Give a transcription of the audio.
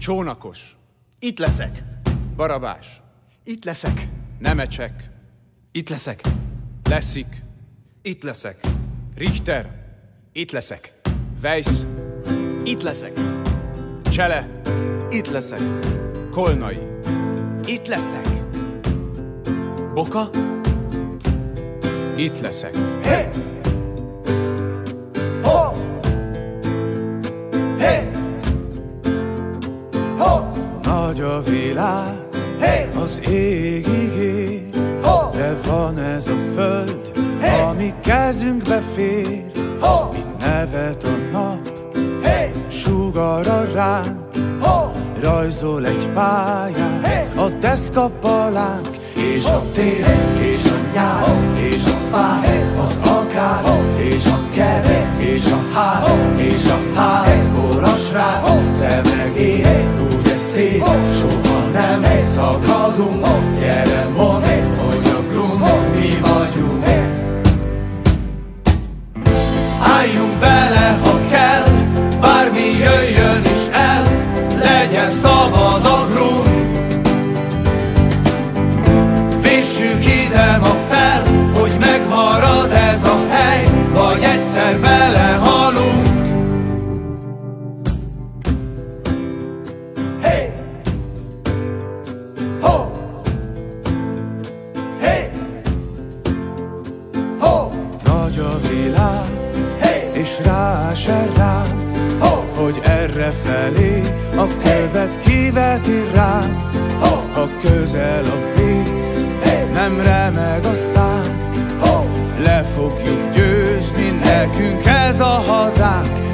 Csónakos. Itt leszek. Barabás. Itt leszek. Nemecsek. Itt leszek. Leszik. Itt leszek. Richter. Itt leszek. Weiss. Itt leszek. Csele. Itt leszek. Kolnai. Itt leszek. Boka. Itt leszek. Hey! Ho! Hey! Ho! Nagy a világ, Hey! az égig ér, Ho! de van ez a föld, Hey! ami kezünkbe fér. Ho! Itt nevet a nap, Hey! sugara ránk, Ho! rajzol egy pályát, Hey! a deszkapalánk, és Ho! a tél, és a nyár, és a fák, az akác, és a kert, és a ház, és a házból a srác. Te meg én, úgy ez szép, soha nem szakadunk. Gyere, mondd, hogy a grund mi vagyunk. Álljunk bele, ha kell, bármi jöjjön is el, legyen szabad a grund. Vessük ide ma fel, hogy megmarad ez a hely, vagy egyszer belehalunk. Hey! Ho! Hey! Ho! Nagy a világ, Hey! és ráesel rám, Ho! hogy errefelé a követ kiveti rám. Ho! Ha közel a víz, Hey! nem remeg a szánk, Ho! le fogjuk győzni, nekünk ez a hazánk.